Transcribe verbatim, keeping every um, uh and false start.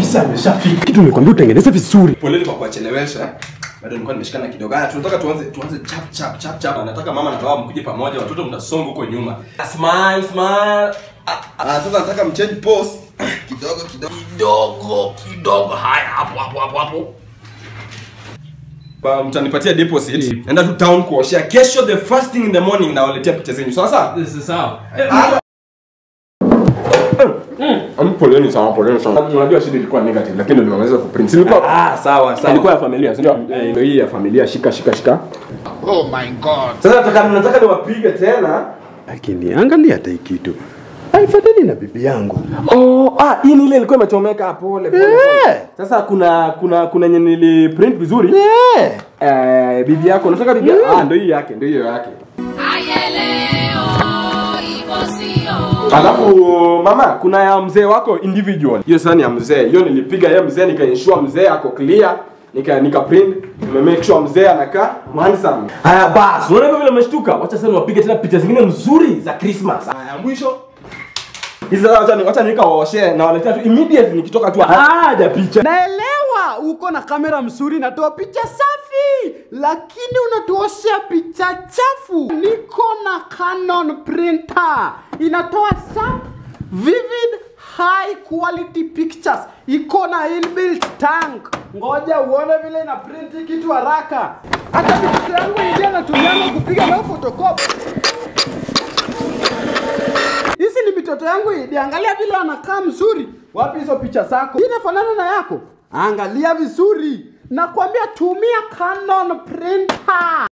Ofisa ameshafika. Kitu nimekwambia utengeneze vizuri. Poleni kwa kuchelewesha. Bado nilikuwa nimeshikana kidogo. Ah, tunataka tuanze tuanze chap chap chap chap. Nataka mama na baba mkuje pamoja, watoto mtasonga huko nyuma. Smile smile. Ah, sasa nataka mchange pose. Kidogo kidogo kidogo kidogo. Haya hapo hapo hapo hapo. Ba mtanipatia deposit. Naenda tu town kuoshia. Kesho the first thing in the morning na waletea picha zenyu. Sawa sawa? This is sawa. Mm. Poleni sana, poleni sana. Unajua shida ilikuwa negative lakini ndio nimeweza kuprint. Ilikuwa ah sawa sawa. Ilikuwa ya familia, sio? Eh, ndio hii ya familia, shika shika shika. Oh my god. Sasa nataka nataka niwapige tena. Lakini angalia hata kitu. Haifanani na bibi yangu. Oh, ah hii ni ile ilikuwa imechomeka hapo pole pole. Yeah. Sasa kuna kuna kuna yenye nili print vizuri. Yeah. Eh, bibi yako, unataka bibi yako? Ah, ndio hii yake, ndio hiyo yake. Ayeleo ibosio. Alafu mama, kuna ya mzee wako individual. Hiyo sana ya mzee. Hiyo nilipiga ya mzee nika ensure mzee ako clear. Nika nika print, nime make sure mzee anakaa handsome. Haya basi, unaona vile umeshtuka? Wacha sasa wapige tena picha zingine nzuri za Christmas. Haya mwisho. Hizo wacha ni wacha nika waoshe na waletea tu immediately nikitoka tu. Haja picha. Naelewa uko na kamera mzuri natoa picha safi, lakini unatuoshea picha chafu. Niko na Canon printer. Inatoa sharp, vivid, high quality pictures. Iko na inbuilt tank. Ngoja uone vile ina print kitu haraka. Hata picha yangu ndio natumia kupiga na photocopy. Hizi ni mitoto yangu hii. Angalia vile anakaa mzuri. Wapi hizo picha zako? Inafanana na yako. Angalia vizuri. Nakwambia tumia Canon printer.